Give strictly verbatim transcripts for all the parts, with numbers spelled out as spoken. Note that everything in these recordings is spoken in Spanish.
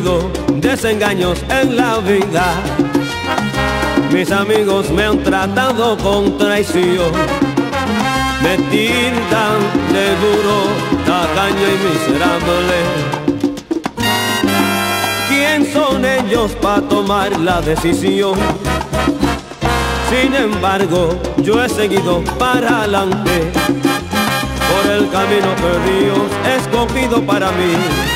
sufrido desengaños en la vida. Mis amigos me han tratado con traición, me tildan de duro, tacaño y miserable. ¿Quién son ellos para tomar la decisión? Sin embargo, yo he seguido para adelante por el camino que Dios ha escogido para mí.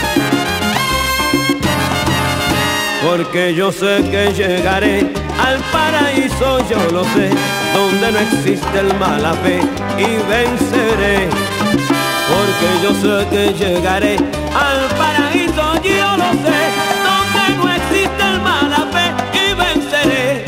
Porque yo sé que llegaré al paraíso, yo lo sé, donde no existe el mala fe, y venceré. Porque yo sé que llegaré al paraíso, yo lo sé, donde no existe el mala fe, y venceré.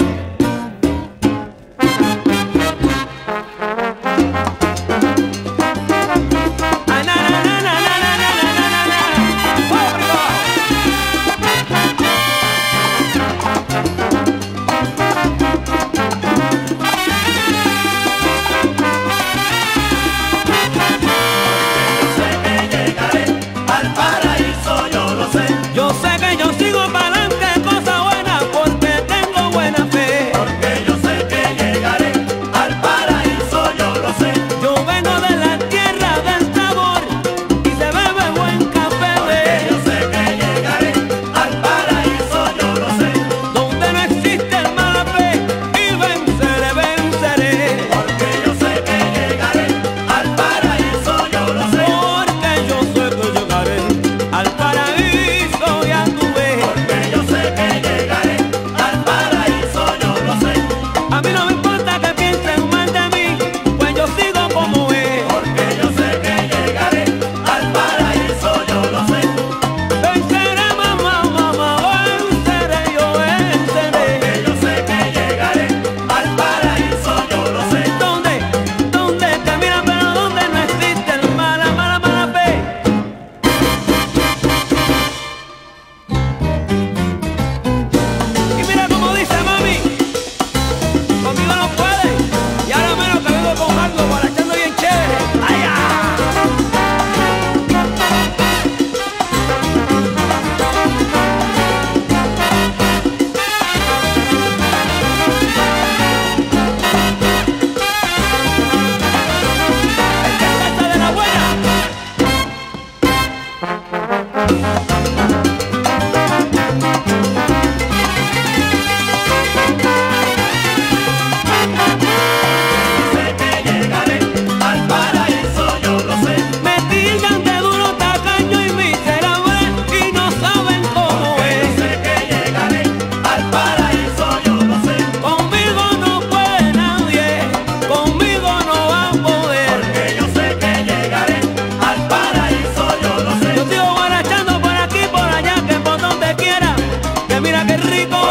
Mira qué rico